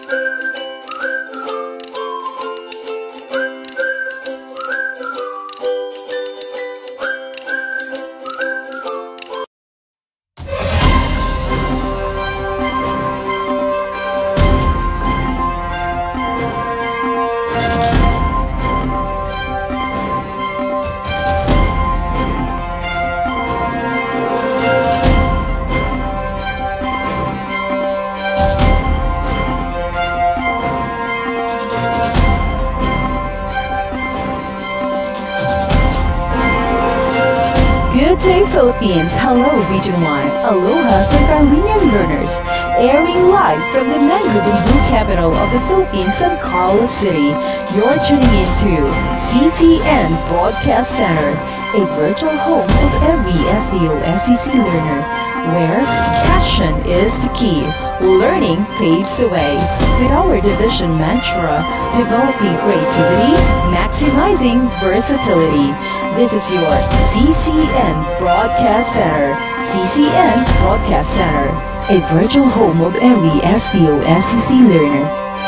Good day, Philippines. Hello, Region 1. Aloha, Centralinian learners. Airing live from the Mangububu capital of the Philippines, San Carlos City. You're tuning into CCN Broadcast Center, a virtual home of every SDO-SEC learner, where passion is the key. Learning paves the way. With our division mantra, developing creativity, maximizing versatility. This is your CCN Broadcast Center. CCN Broadcast Center, a virtual home of every SDO-SEC learner.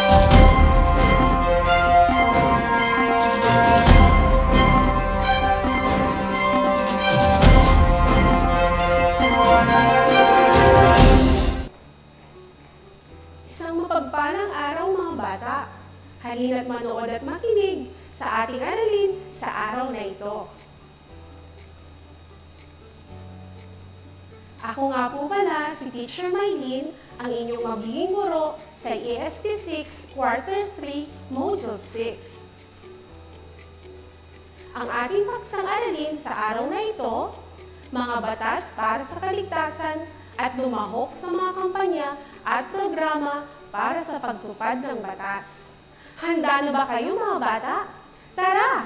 Isang mapagpalang araw mga bata. Halina't manood at makinig sa ating aralin sa araw na ito. Ako nga po pala si Teacher Mylene, ang inyong magiging guro sa ESP 6 Quarter 3 Module 6. Ang ating paksang aralin sa araw na ito, mga batas para sa kaligtasan at lumahok sa mga kampanya at programa para sa pagtupad ng batas. Handa na ba kayo mga bata? Tara!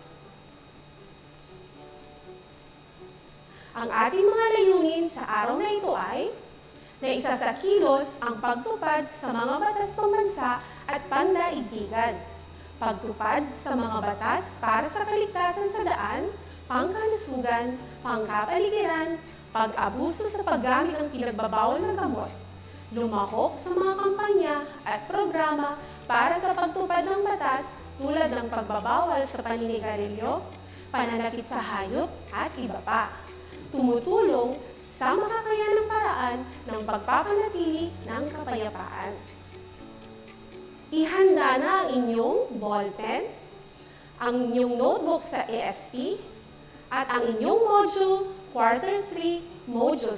Ang ating mga layunin sa araw na ito ay na isa sa kilos ang pagtupad sa mga batas pambansa at pandaigdigan, pagtupad sa mga batas para sa kaligtasan sa daan, pangkalusugan, pangkapaligiran, pag-abuso sa paggamit ng pinagbabawal na gamot, lumahok sa mga kampanya at programa para sa pagtupad ng batas tulad ng pagbabawal sa paninigarilyo, pananakit sa hayop at iba pa. Tumutulong sa makakayanang paraan ng pagpapanatili ng kapayapaan. Ihanda na ang inyong ballpen, ang inyong notebook sa ESP, at ang inyong module Quarter 3 Module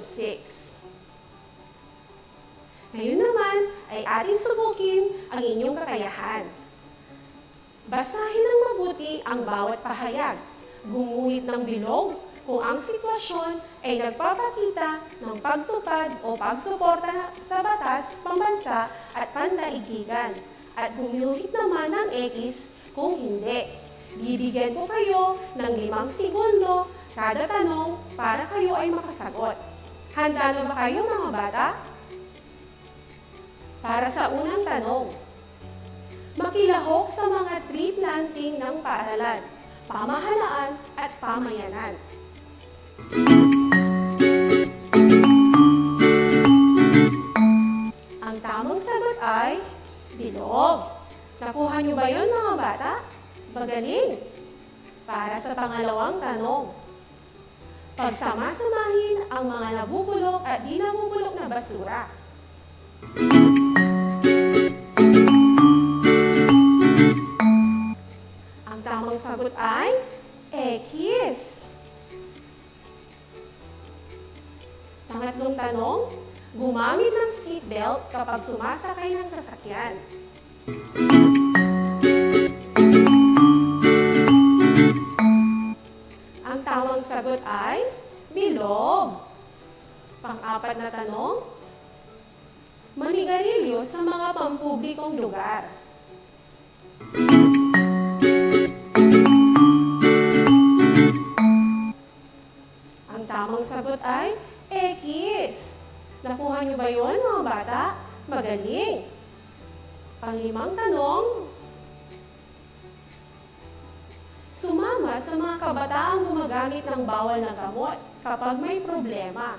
6. Ngayon naman ay ating subukin ang inyong kakayahan. Basahin ng mabuti ang bawat pahayag, gumuhit ng bilog kung ang sitwasyon ay nagpapakita ng pagtupad o pagsuporta sa batas, pambansa at pandaigigan, at gumuhit naman ng X kung hindi. Bibigyan ko kayo ng 5 segundo kada tanong para kayo ay makasagot. Handa na ba kayo mga bata? Para sa unang tanong, makilahok sa mga tree planting ng paaralan, pamahalaan at pamayanan. Ang tamang sagot ay bilog. Nakuha niyo ba yun mga bata? Magaling! Para sa pangalawang tanong, pagsama-samahin ang mga nabubulok at di nabubulok na basura. Ang tamang sagot ay X. Pangatlong tanong, gumamit ng seatbelt kapag sumasakay ng sasakyan. Ang tamang sagot ay bilog. Pang-apat na tanong, manigarilyo sa mga pampublikong lugar. Ang tamang sagot ay X. Nakuha niyo ba yun mga bata? Magaling! Pang-5 tanong, sumama sa mga kabataang gumagamit ng bawal na gamot kapag may problema.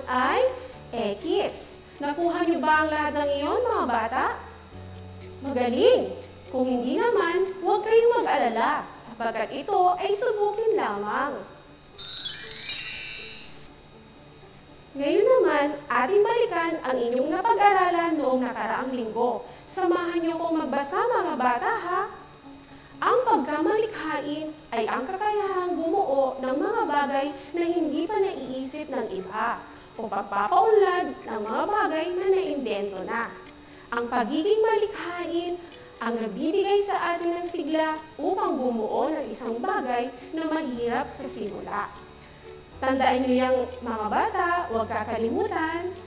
ay X. Nakuha niyo ba ang lahat ng iyon, mga bata? Magaling! Kung hindi naman, huwag kayong mag-alala, sapagkat ito ay subukin lamang. Ngayon naman, ating balikan ang inyong napag-aralan noong nakaraang linggo. Samahan niyo kong magbasa, mga bata, ha? Ang pagkamalikhain ay ang kakayahang bumuo ng mga bagay na hindi pa naiisip ng iba o pagpapaunlad ng mga bagay na naimbento na. Ang pagiging malikhain ang nagbibigay sa atin ng sigla upang bumuo ng isang bagay na mahirap sa simula. Tandaan niyo yung mga bata, huwag kakalimutan.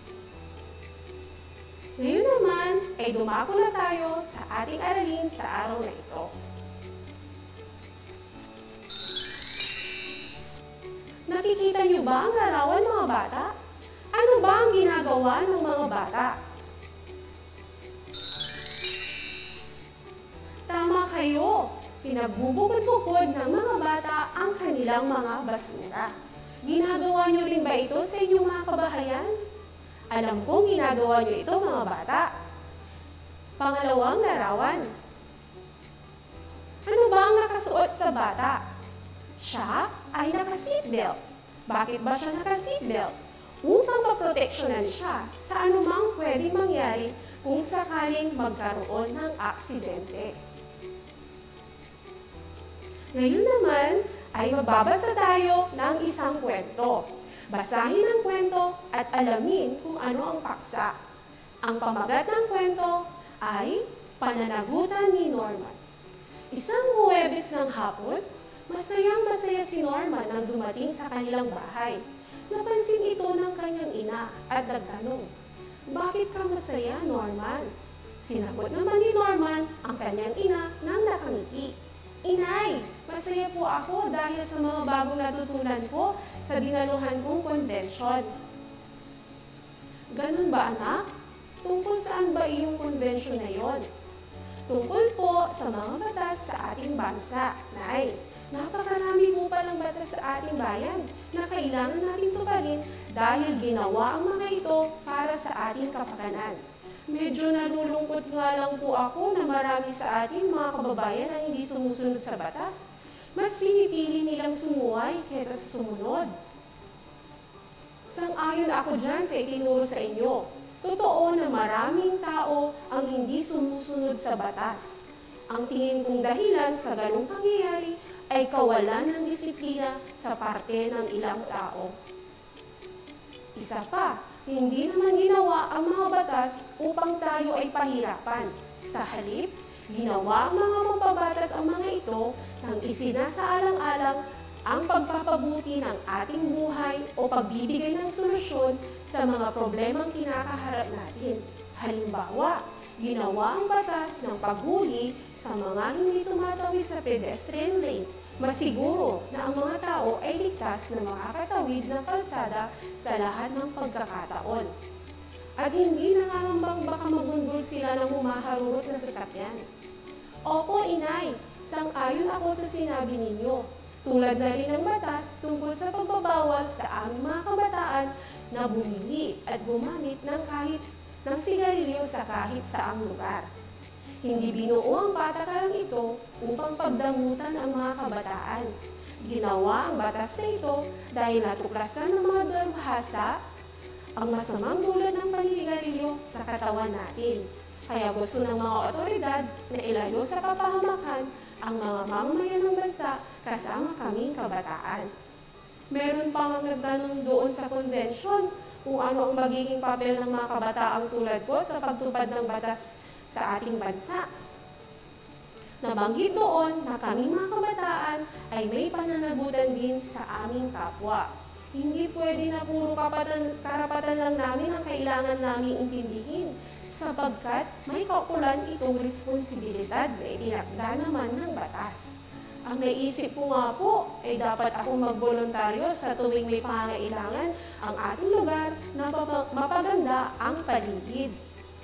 Ngayon naman ay dumako na tayo sa ating aralin sa araw na ito. Nakikita niyo ba ang larawan, mga bata? Ano ba ang ginagawa ng mga bata? Tama kayo, pinagbubukod-bukod ng mga bata ang kanilang mga basura. Ginagawa niyo rin ba ito sa inyong mga kabahayan? Alam kong ginagawa niyo ito, mga bata. Pangalawang larawan. Ano ba ang nakasuot sa bata? Siya ay naka-seatbelt. Bakit ba siya naka-seatbelt? Upang maproteksyonan siya sa anumang pwedeng mangyari kung sakaling magkaroon ng aksidente. Ngayon naman ay magbabasa tayo ng isang kwento. Basahin ang kwento at alamin kung ano ang paksa. Ang pamagat ng kwento ay Pananagutan ni Norman. Isang Huwebes ng hapon, masayang-masaya si Norman nang dumating sa kanilang bahay. Napansin ito ng kanyang ina at nagtanong, "Bakit ka masaya, Norman?" Sinagot naman ni Norman ang kanyang ina nang nakangiti. "Inay, masaya po ako dahil sa mga bagong natutunan ko sa dinaluhan kong konbensyon." "Ganun ba, anak? Tungkol saan ba iyong konbensyon na yon?" "Tungkol po sa mga batas sa ating bansa, Nay. Napakarami po palang batas sa ating bayan na kailangan natin tuparin dahil ginawa ang mga ito para sa ating kapakanan. Medyo nalulungkot nga lang po ako na marami sa ating mga kababayan ang hindi sumusunod sa batas. Mas pinipili nilang sumuway kaysa sa sumunod." "Sang-ayon ako dyan sa itinuro sa inyo. Totoo na maraming tao ang hindi sumusunod sa batas. Ang tingin kong dahilan sa ganong pangyayari ay kawalan ng disiplina sa parte ng ilang tao. Isa pa, hindi naman ginawa ang mga batas upang tayo ay pahirapan. Sa halip, ginawa ang mga mapabatas ang mga ito nang isinasaalang-alang ang pagpapabuti ng ating buhay o pagbibigay ng solusyon sa mga problemang kinakaharap natin. Halimbawa, ginawa ang batas ng paghuli sa mga hindi tumatawid sa pedestrian lane. Masiguro na ang mga tao ay ligtas na makakatawid ng kalsada sa lahat ng pagkakataon. At hindi nangangambang baka magundol sila ng humaharurot na sasakyan. Opo, Inay, sang-ayon ako sa sinabi ninyo. Tulad na rin ng batas tungkol sa pagbabawal sa aming mga kabataan na bumili at gumamit ng sigarilyo sa kahit saang lugar. Hindi binuo ang patakarang ito upang pagdamutan ang mga kabataan. Ginawa ang batas na ito dahil natuklasan ng mga dalubhasa ang masamang dulot ng paninigarilyo sa katawan natin. Kaya gusto ng mga otoridad na ilayo sa kapahamakan ang mga mamamayan ng bansa kasama kaming kabataan. Meron pa nga nagtanong doon sa konbensyon kung ano ang magiging papel ng mga kabataang tulad ko sa pagtupad ng batas sa ating bansa. Nabanggit doon na kaming mga kabataan ay may pananagutan din sa aming kapwa. Hindi pwede na puro karapatan lang namin ang kailangan naming intindihin, sapagkat may kaukulan itong responsibilidad na itinakda naman ng batas. Ang naisip ko nga po ay dapat akong magboluntaryo sa tuwing may pangangailangan ang ating lugar na mapaganda ang paligid.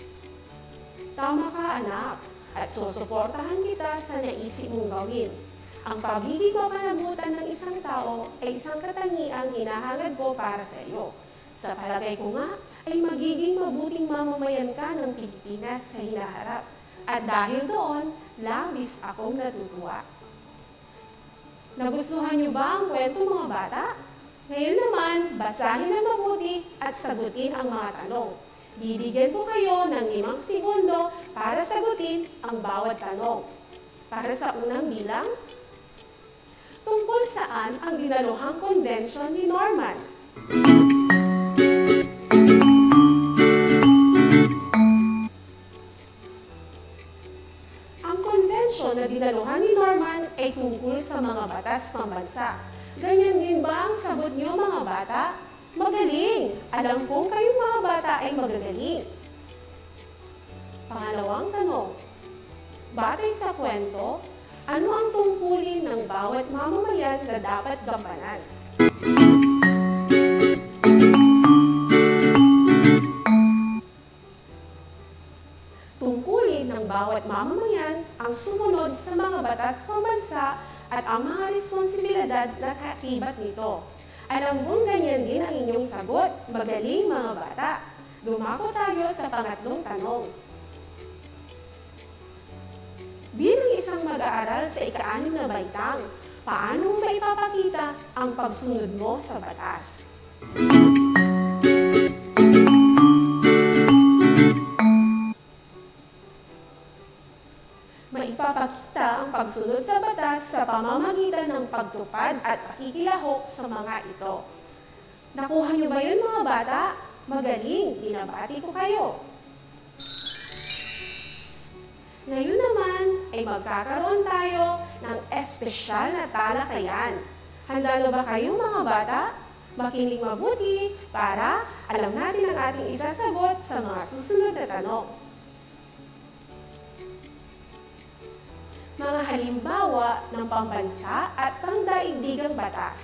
Tama ka, anak, at susuportahan kita sa naisip mong gawin. Ang pagiging mapanagutan ng isang tao ay isang katangiang hinahangad ko para sa iyo. Sa palagay ko nga, ay magiging mabuting mamamayan ka ng Pilipinas sa hinaharap. At dahil doon, labis akong natutuwa. Nagustuhan niyo ba ang kwento, mga bata? Ngayon naman, basahin na mabuti at sagutin ang mga tanong. Bibigyan ko kayo ng 5 segundo para sagutin ang bawat tanong. Para sa unang bilang, tungkol saan ang dinaluhang convention ni Norman? Na dinaluhan ni Norman ay tungkol sa mga batas pambansa. Ganyan din ba ang sagot niyo, mga bata? Magaling! Alam kong kayong mga bata ay magagaling. Pangalawang tanong. Batay sa kwento, ano ang tungkulin ng bawat mamamayan na dapat gampanan? Tungkulin ng bawat mamamayan ang sumunod sa mga batas pambansa at ang mga responsibilidad na kaakibat nito. Alam kong ganyan din ang inyong sagot. Magaling, mga bata. Dumako tayo sa pangatlong tanong. Bilang isang mag-aaral sa ika-6 na baitang, paano mo maipapakita ang pagsunod mo sa batas? Maipapakita ang pagsunod sa batas sa pamamagitan ng pagtupad at pakikilahok sa mga ito. Nakuha niyo ba yun, mga bata? Magaling, binabati ko kayo. Ngayon naman ay magkakaroon tayo ng espesyal na talakayan. Handa na ba kayo, mga bata? Makinig mabuti para alam natin ang ating isasagot sa mga susunod na tanong. Mga halimbawa ng pambansa at pangdaigdigang batas.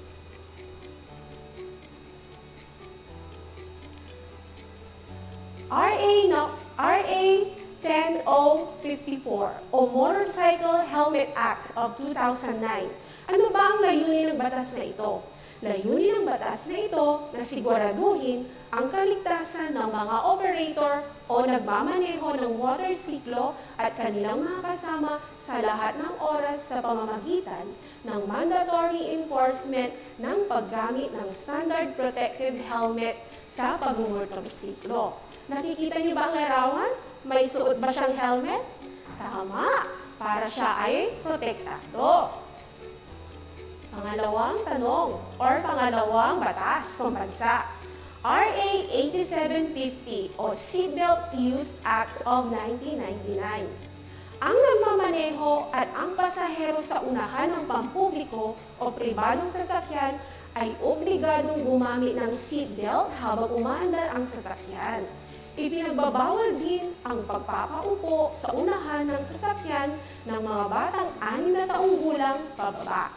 RA 10054 o Motorcycle Helmet Act of 2009. Ano ba ang layunin ng batas na ito? Layunin ng batas na ito na siguraduhin ang kaligtasan ng mga operator o nagmamaneho ng motorsiklo at kanilang mga kasama sa lahat ng oras sa pamamagitan ng mandatory enforcement ng paggamit ng standard protective helmet sa pagmumotorsiklo. Nakikita niyo ba ang larawan? May suot ba siyang helmet? Tama, para siya ay protektado. Pangalawang tanong or pangalawang batas pambansa. RA 8750 o Seatbelt Use Act of 1999. Ang nagmamaneho at ang pasahero sa unahan ng pampubliko o pribadong sasakyan ay obligadong gumamit ng seatbelt habang umaandar ang sasakyan. Ipinagbabawal din ang pagpapaupo sa unahan ng sasakyan ng mga batang 6 na taong gulang pababa.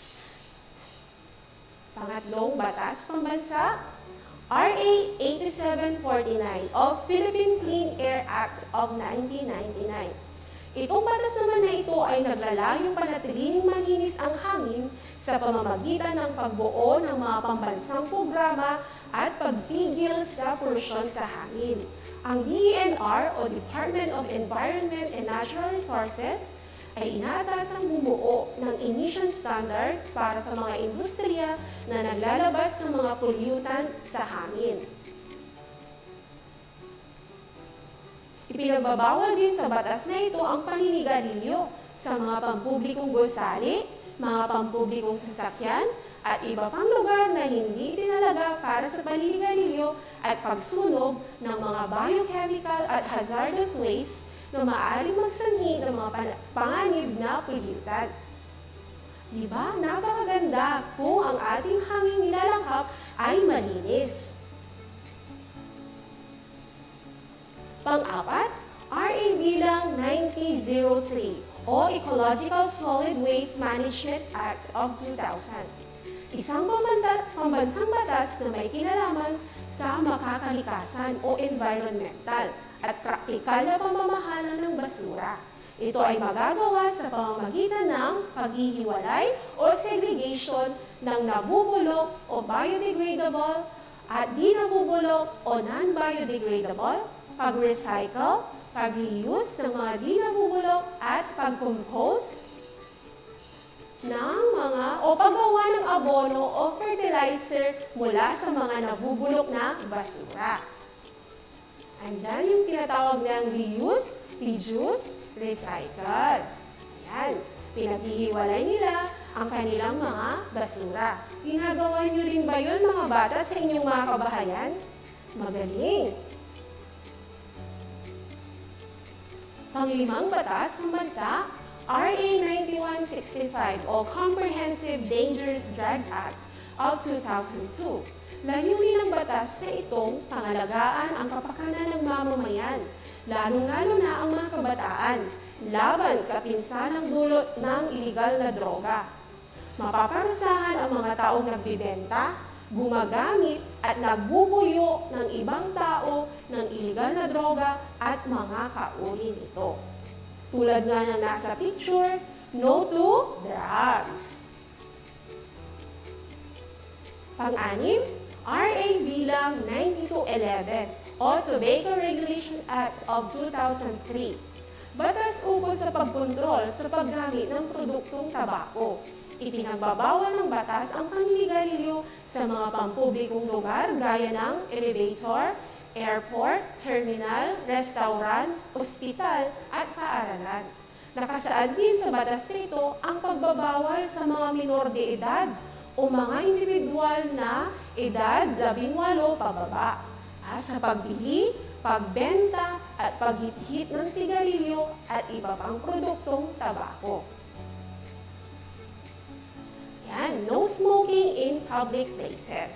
Pangatlong batas pambansa, RA 8749 o Philippine Clean Air Act of 1999. Itong batas naman na ito ay naglalayong panatilining malinis ang hangin sa pamamagitan ng pagbuo ng mga pambansang programa at pagpigil sa polusyon sa hangin. Ang DENR o Department of Environment and Natural Resources ay inaatasang bumuo ng emission standards para sa mga industriya na naglalabas ng mga pollutant sa hangin. Ipinagbabawal din sa batas na ito ang paninigarilyo sa mga pampublikong gusali, mga pampublikong sasakyan, at iba pang lugar na hindi tinalaga para sa paninigarilyo at pagsunog ng mga biochemical at hazardous waste na maaaring magsanhi ng mga panganib na pollutant. Diba? Napakaganda kung ang ating hangin nilalanghap ay malinis. Pang-apat, RA bilang 9003 o Ecological Solid Waste Management Act of 2000. Isang pambansang batas na may kinalaman sa makakalikasan o environmental at praktikal na pamamahala ng basura. Ito ay magagawa sa pamamagitan ng paghihiwalay o segregation ng nabubulok o biodegradable at di nabubulok o non-biodegradable, pag-recycle, pag-reuse ng mga di nabubulok at pag-compose ng mga o paggawa ng abono o fertilizer mula sa mga nabubulok na basura. Andyan yung tinatawag ng reuse, reduce, recycle. Ayan, pinaghihiwalay nila ang kanilang mga basura. Ginagawa nyo rin ba yun mga bata sa inyong mga kabahayan? Magaling! Panglimang batas ng bansa, RA 9165 o Comprehensive Dangerous Drug Act of 2002. Layunin ng batas na itong pangalagaan ang kapakanan ng mamamayan, lalong-lalo na ang mga kabataan, laban sa pinsanang dulot ng iligal na droga. Mapaparusahan ang mga taong nagbibenta, gumagamit at nagbubuyo ng ibang tao ng iligal na droga at mga kauri nito. Tulad nga ng nasa picture, no to drugs. Pang-anim, RA bilang 9211 o Tobacco Regulation Act of 2003. Batas ukol sa pagkontrol sa paggamit ng produktong tabako. Ipinagbabawal ng batas ang paninigarilyo sa mga pampublikong lugar gaya ng elevator, airport, terminal, restaurant, ospital at paaralan. Nakasaad din sa batas nito ang pagbabawal sa mga minor de edad o mga individual na edad 18 pababa sa pagbili, pagbenta at paghit-hit ng sigarilyo at iba pang produktong tabako. Yan, no smoking in public places.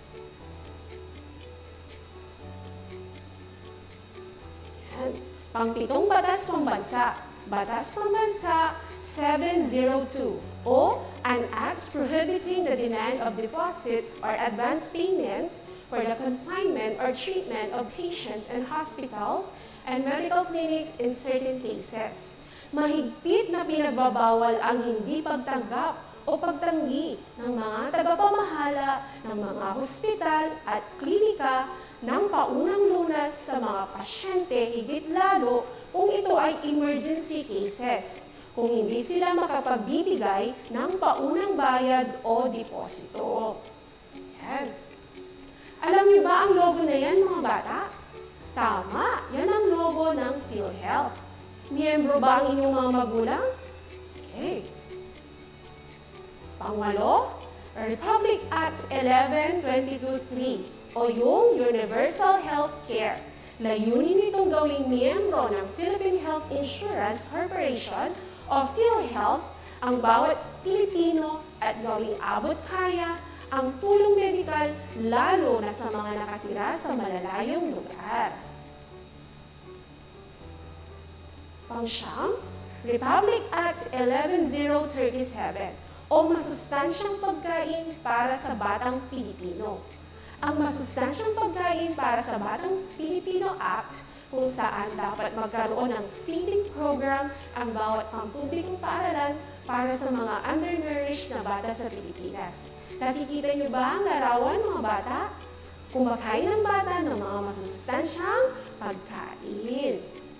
Yan, pang-pitong batas pambansa, Batas Pambansa 702 o an act prohibiting the demand of deposits or advance payments for the confinement or treatment of patients in hospitals and medical clinics in certain cases. Mahigpit na pinagbabawal ang hindi pagtanggap o pagtanggi ng mga tagapamahala ng mga hospital at klinika ng paunang lunas sa mga pasyente, higit lalo kung ito ay emergency cases, kung hindi sila makapagbibigay ng paunang bayad o deposito. Yan. Alam niyo ba ang logo na yan, mga bata? Tama, yan ang logo ng PhilHealth. Miyembro ba ang inyong mga magulang? Okay. Pangwalo, Republic Act 11-22-3 o yung Universal Health Care. Layunin nitong gawing miyembro ng Philippine Health Insurance Corporation o PhilHealth ang bawat Pilipino at gawing abot kaya ang tulong medikal lalo na sa mga nakatira sa malalayong lugar. Pangsyam, Republic Act 11037 o masustansyang pagkain para sa batang Pilipino. Ang masustansyang pagkain para sa batang Pilipino Act kung saan dapat magkaroon ng feeding program ang bawat pampublikong paaralan para sa mga undernourished na bata sa Pilipinas. Nakikita niyo ba ang larawan, mga bata? Kumakain ng bata ng mga masustansyang pagkain.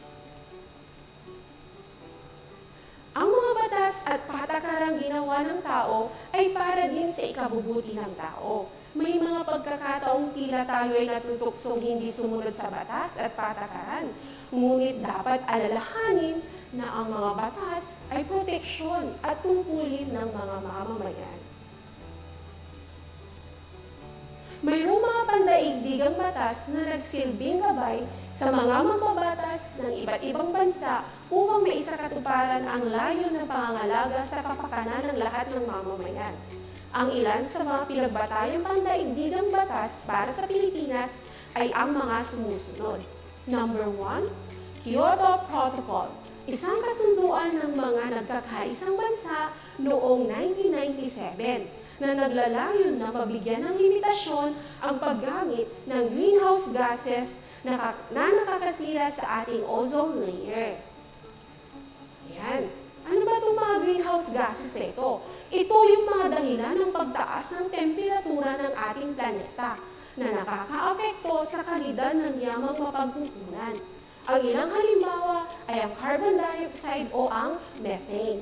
Ang mga batas at patakarang ginawa ng tao ay para din sa ikabubuti ng tao. May mga pagkakataong tila tayo ay natutuksong hindi sumunod sa batas at patakaran. Ngunit dapat alalahanin na ang mga batas ay proteksyon at tungkulin ng mga mamamayan. Mayroong mga pandaigdigang batas na nagsilbing gabay sa mga mambabatas ng iba't ibang bansa upang maisakatuparan ang layo ng pangangalaga sa kapakanan ng lahat ng mamamayan. Ang ilan sa mga pinagbatayang pandaigdigang batas para sa Pilipinas ay ang mga sumusunod. Number 1, Kyoto Protocol, isang kasunduan ng mga nagkakaisang bansa noong 1997 na naglalayon na mabigyan ng limitasyon ang paggamit ng greenhouse gases na nakakasira sa ating ozone layer. Ayan. Ano ba itong mga greenhouse gases na ito? Ito yung mga dahilan ng pagtaas ng temperatura ng ating planeta. na nakakaapekto sa kalidad ng yamang mapagkukunan. Ang ilang halimbawa ay ang carbon dioxide o ang methane.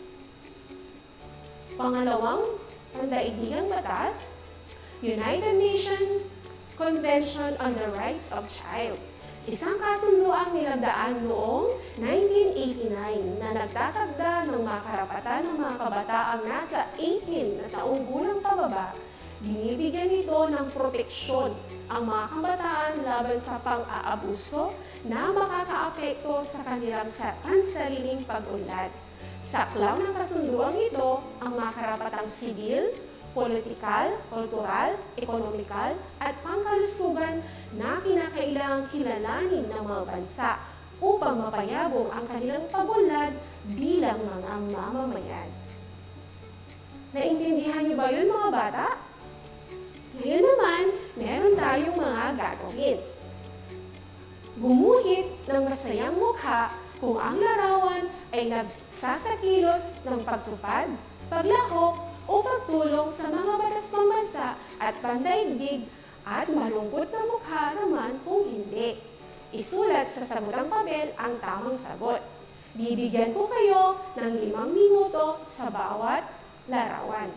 Pangalawang pandaigdigang batas, United Nations Convention on the Rights of Child. Isang kasunduang nilagdaan noong 1989 na nagtatagda ng mga karapatan ng mga kabataang nasa 18 na taong gulang pababa. Binibigyan nito ng proteksyon ang mga kabataan laban sa pang-aabuso na makakaapekto sa kanilang pansariling pag-unlad. Saklaw ng kasunduang ito ang mga karapatang sibil, politikal, kultural, ekonomikal, at pangkalusugan na kinakailangang kilalanin ng mga bansa upang mapayabong ang kanilang pag-unlad bilang mga mamamayan. Naintindihan niyo ba yun, mga bata? Ngayon naman, meron tayong mga gagawin. Gumuhit ng masayang mukha kung ang larawan ay nagsasakilos ng pagtupad, paglahok, o pagtulong sa mga batas pambansa at pandaigdig, at malungkot na mukha naman kung hindi. Isulat sa samutang papel ang tamang sagot. Bibigyan ko kayo ng 5 minuto sa bawat larawan.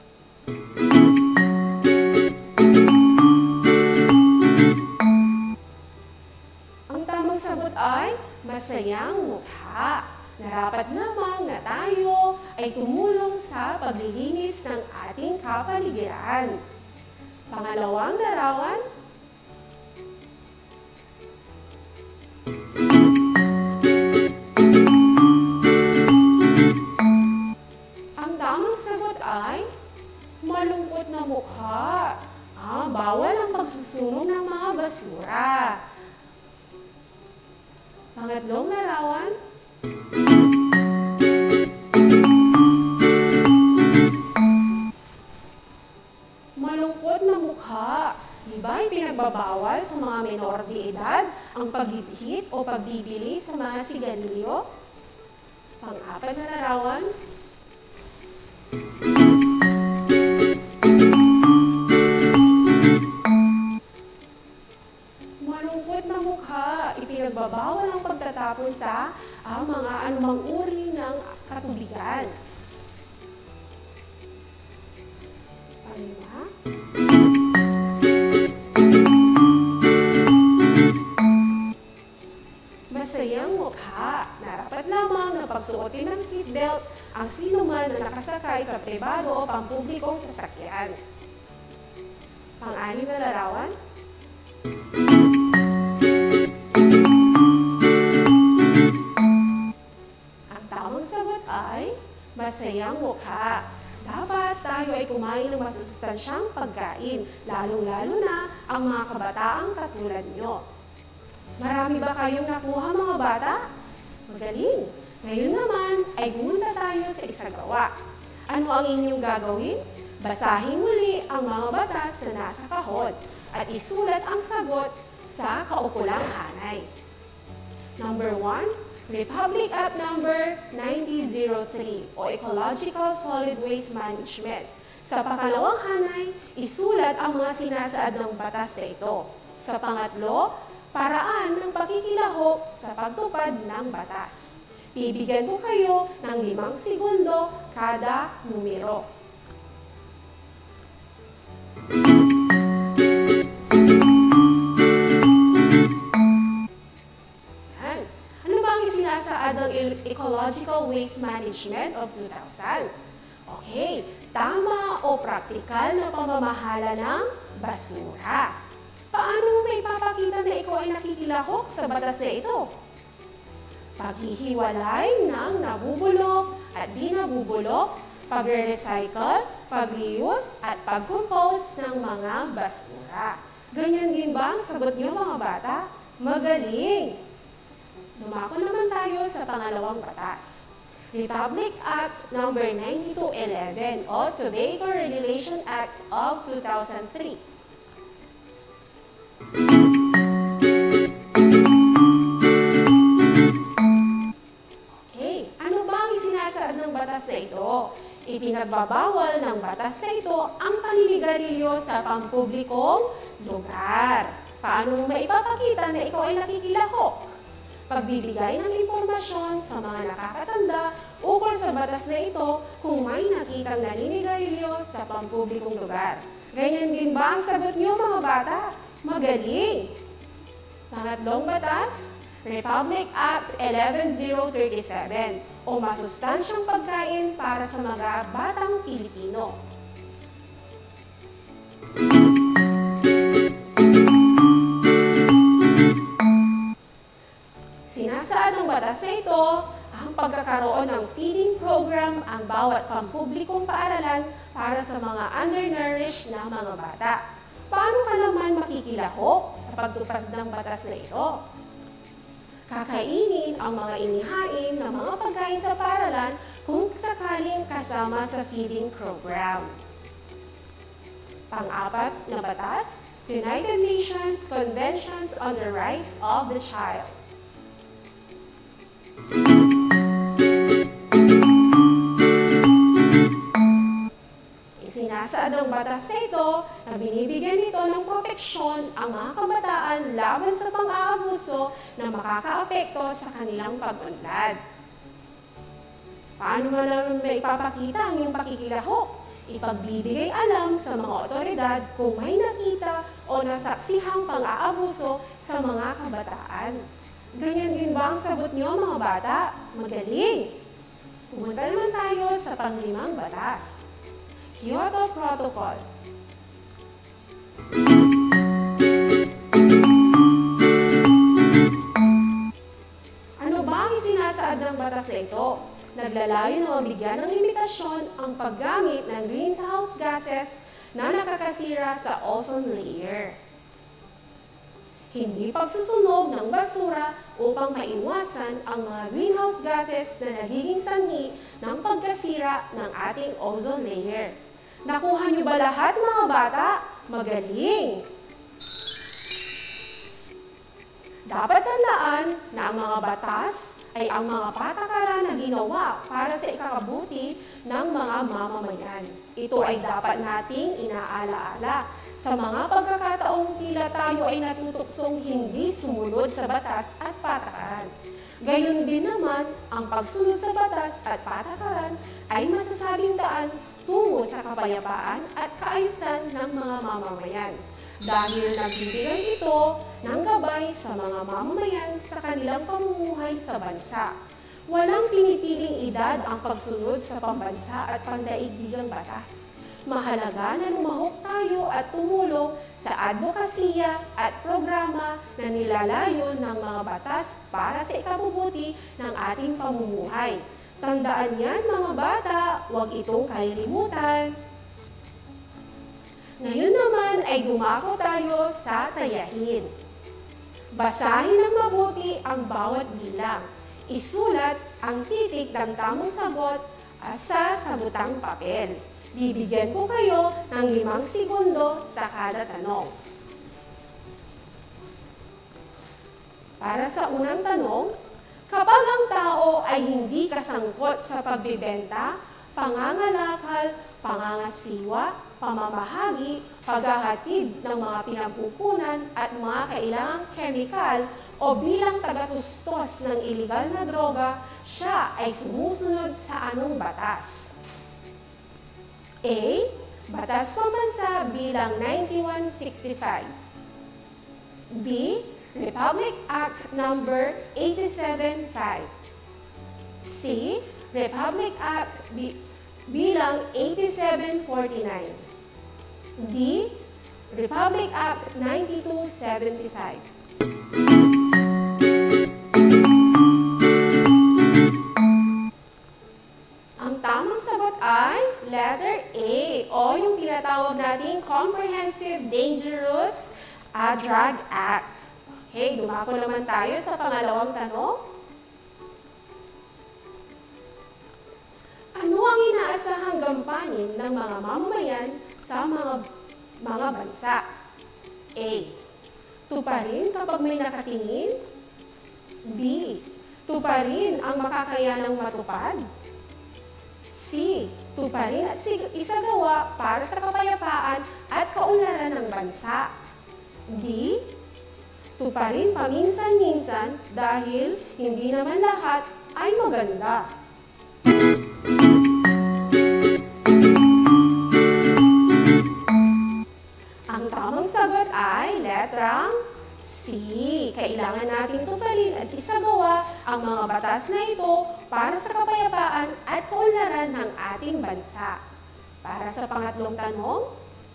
Ang tamang sagot ay masayang mukha. Narapat lamang na tayo ay tumulong sa paglilinis ng ating kapaligiran. Pangalawang larawan. Ang tamang sagot ay malungkot na mukha. Bawal ang pagsusunog ng mga basura. Pangatlong larawan. Malungkot na mukha. Diba ipinagbabawal sa mga menor de edad ang pagbibihit o pagbibili sa mga sigarilyo? Pang-apat na larawan. Malungkot na mukha. Ipinagbabawal ang pagtatapon sa mga anumang uri ng katubigan. Panglima. Masayang mukha. Narapat lamang na pagsuotin ng seatbelt ang sinuman na nakasakay sa pribado o pampublikong sasakyan. Pang-anim na larawan. Ang tamang sagot ay masayang mukha. Dapat tayo ay kumain ng masusustansyang pagkain, lalong-lalo na ang mga kabataang katulad nyo. Marami ba kayong nakuha, mga bata? Magaling! Ngayon naman ay pumunta tayo sa isagawa. Ano ang inyong gagawin? Basahin muli ang mga batas na nasa kahon at isulat ang sagot sa kaukulang hanay. Number 1. Republic Act Number 9003 o Ecological Solid Waste Management. Sa pangalawang hanay, isulat ang mga sinasaad ng batas na ito. Sa pangatlo, paraan ng pakikilahok sa pagtupad ng batas. Bibigyan ko kayo ng 5 segundo kada numero. Ecological Waste Management of 2000. Okay, tama o praktikal na pamamahala ng basura. Paano may papakita na ikaw ay nakikilahok sa batas na ito? Paghihiwalay ng nabubulok at di nabubulok, pag-recycle, pag-reuse, at pag-compose ng mga basura. Ganyan din ba ang sagot niyo, mga bata? Magaling! Dumako naman tayo sa pangalawang batas. Republic Act No. 9211 o Tobacco Regulation Act of 2003. Okay, ano ba ang isinasaad ng batas na ito? Ipinagbabawal ng batas na ito ang panliligarilyo sa pampublikong Lugar. Paano mo maipapakita na ikaw ay nakikilahok? Pagbibigay ng impormasyon sa mga nakakatanda ukol sa batas na ito kung may nakitang naninigarilyo sa pampublikong lugar. Ganyan din ba ang sagot niyo mga bata? Magaling! Pangatlong batas, Republic Act 11037 o masustansyang pagkain para sa mga batang Pilipino. Sinasaad ng batas na ito ang pagkakaroon ng feeding program ang bawat pampublikong paaralan para sa mga undernourished na mga bata. Paano ka naman makikilahok sa pagtupad ng batas na ito? Kakainin ang mga inihain ng mga pagkain sa paaralan kung sakaling kasama sa feeding program. Pang-apat na batas, United Nations Conventions on the Rights of the Child. Isinasaad ang batas na ito na binibigyan nito ng proteksyon ang mga kabataan laban sa pang-aabuso na makakaapekto sa kanilang pag-unlad. Paano mo naman maipapakita ang iyong pakikilahok? Ipagbibigay alam sa mga otoridad kung may nakita o nasaksihang pang-aabuso sa mga kabataan. Ganyan din ba ang sagot niyo mga bata? Magaling! Pumunta naman tayo sa panglimang batas. Kyoto Protocol. Ano ba ang isinasaad ng batas na ito? Naglalayo na mabigyan ng limitasyon ang paggamit ng greenhouse gases na nakakasira sa ozone layer. Hindi pagsusunog ng basura upang maiwasan ang mga greenhouse gases na nagiging sanhi ng pagkasira ng ating ozone layer. Nakuha niyo ba lahat mga bata? Magaling! Dapat tandaan na ang mga batas ay ang mga patakaran na ginawa para sa ikakabuti ng mga mamamayan. Ito ay dapat nating inaalaala sa mga pagkakataong tila tayo ay natutuksong hindi sumunod sa batas at patakaran. Gayon din naman, ang pagsunod sa batas at patakaran ay masasabing daan tungo sa kapayapaan at kaayusan ng mga mamamayan. Dahil nagbibigay ito ng gabay sa mga mamamayan sa kanilang pamumuhay sa bansa. Walang pinipiling edad ang pagsunod sa pambansa at pandaigdigang batas. Mahalaga na lumahok tayo at tumulong sa advokasya at programa na nilalayo ng mga batas para sa ikabubuti ng ating pamumuhay. Tandaan yan mga bata, huwag itong kalilimutan. Ngayon naman ay dumako tayo sa tayahin. Basahin ng mabuti ang bawat bilang. Isulat ang titik ng tamang sagot sa sabutang papel. Bibigyan ko kayo ng 5 segundo sa kada tanong. Para sa unang tanong, kapag ang tao ay hindi kasangkot sa pagbibenta, pangangalakal, pangangasiwa, pamamahagi, paghahatid ng mga pinagkukunan at mga kailangang kemikal o bilang tagatustos ng iligal na droga, siya ay sumusunod sa anong batas? A. Batas Pambansa bilang 9165. B. Republic Act Number 875. C. Republic Act bilang 8749. D. Republic Act 9275. Ang tamang sagot ay letter A o yung tinatawag nating Comprehensive Dangerous Drug Act. Okay, dumako naman tayo sa pangalawang tanong. Ano ang inaasahang gampanin ng mga mamamayan sa mga bansa? A. Tuparin kapag may nakatingin. B. Tuparin ang makakayanang matupad. C. Tuparin at isagawa para sa kapayapaan at kaunlaran ng bansa. D. Tuparin paminsan-minsan dahil hindi naman lahat ay maganda. Ang tamang sagot ay letrang C. Kailangan natin tuparin at isagawa ang mga batas na ito para sa kapayapaan at kaunlaran ng ating bansa. Para sa pangatlong tanong,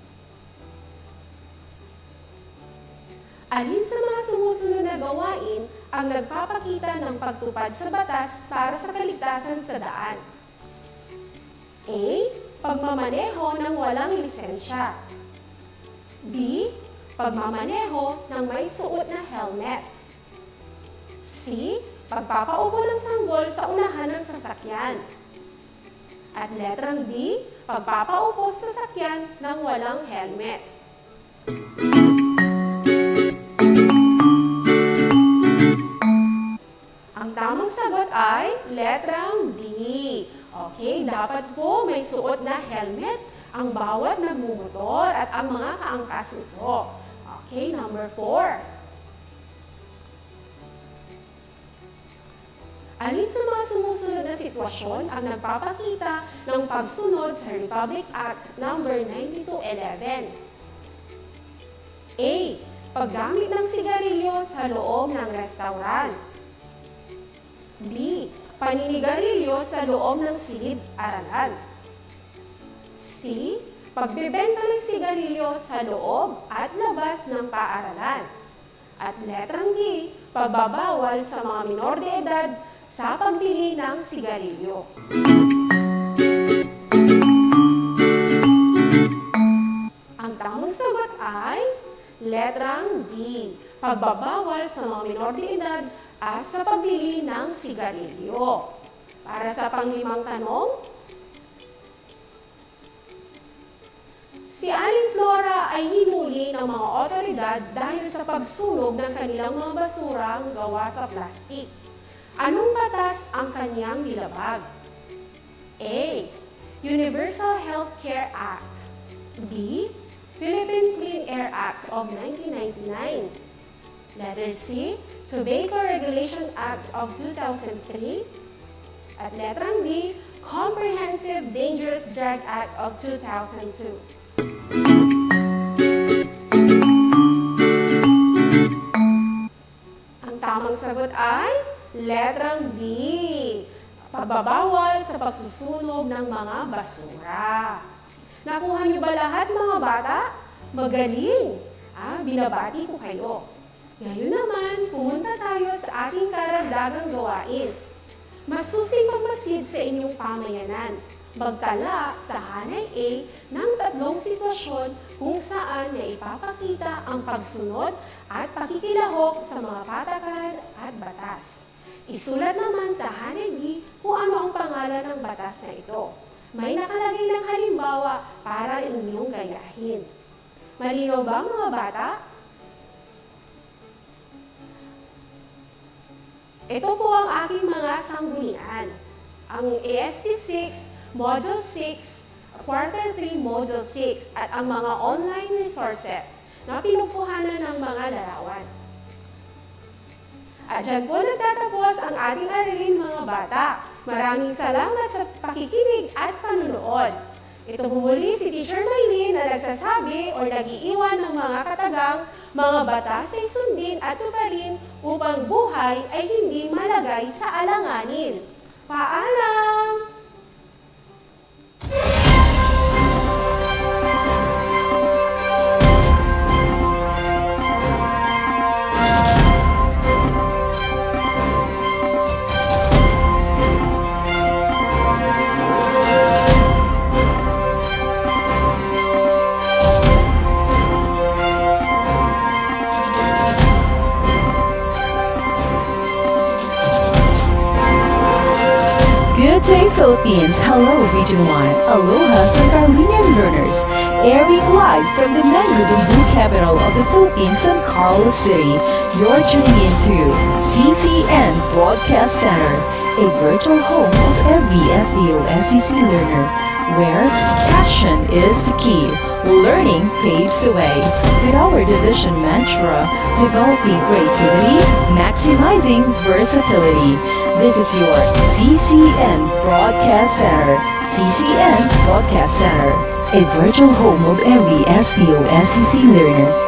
alin sa mga sumusunod na gawain ang nagpapakita ng pagtupad sa batas para sa kaligtasan sa daan? A. Pagmamaneho ng walang lisensya. B. Pagmamaneho ng may suot na helmet. C. Pagpapaupo ng sanggol sa unahan ng sasakyan. At letrang D. Pagpapaupo sa sasakyan ng walang helmet. Ang tamang sagot ay letrang D. Okay, dapat po may suot na helmet ang bawat nagmumotor at ang mga kaangkas nito. Okay, number 4. Alin sa mga sumusunod na sitwasyon ang nagpapakita ng pagsunod sa Republic Act No. 9211? A. Paggamit ng sigarilyo sa loob ng restaurant. B. Paninigarilyo sa loob ng silid-aralan. C. Pagbebenta ng sigarilyo sa loob at labas ng paaralan. At letrang D. Pagbabawal sa mga minor de edad sa pagbili ng sigarilyo. Ang tamang sagot ay letrang D. Pagbabawal sa mga minor de edad sa pagbili ng sigarilyo. Para sa panglimang tanong, si Aling Flora ay hinuli ng mga otoridad dahil sa pagsunog ng kanilang mga basurang gawa sa plastik. Anong batas ang kanyang nilabag? A. Universal Health Care Act. B. Philippine Clean Air Act of 1999. Letter C. Tobacco Regulation Act of 2003. At letrang D. Comprehensive Dangerous Drug Act of 2002. Ang tamang sagot ay letrang D. Pagbabawal sa pagsusunog ng mga basura. Nakuha niyo ba lahat, mga bata? Magaling! Binabati ko kayo. Ngayon naman, pumunta tayo sa ating karagdagang gawain. Masusing magmasid sa inyong pamayanan. Magtala sa hanay A ng 3 sitwasyon kung saan na ipapakita ang pagsunod at pakikilahok sa mga patakaran at batas. Isulat naman sa hanay B kung ano ang pangalan ng batas na ito. May nakalagay ng halimbawa para inyong gayahin. Malinaw ba, mga bata? Ito po ang aking mga sanggunian. Ang ASP 6, Module 6, Quarter 3, Module 6, at ang mga online resources na pinupuhanan ng mga larawan. At dyan po nagtatapos ang ating aralin, mga bata. Maraming salamat sa pakikinig at panunood. Ito po muli si Teacher Maylene na nagsasabi o nag-iiwan ng mga katagang mga batas ay sundin at tuparin upang buhay ay hindi malagay sa alanganin. Paalam! Good day, Philippines. Hello, Region 1. Aloha, San Carolinian learners. Airing live from the Manggubumbu capital of the Philippines, San Carlos City. You're tuning into CCN Broadcast Center, a virtual home of every SEO SEC learner, where passion is the key. learning paves the way. With our division mantra, developing creativity, maximizing versatility. This is your CCN Broadcast Center. CCN Broadcast Center, a virtual home of every STO SEC learner.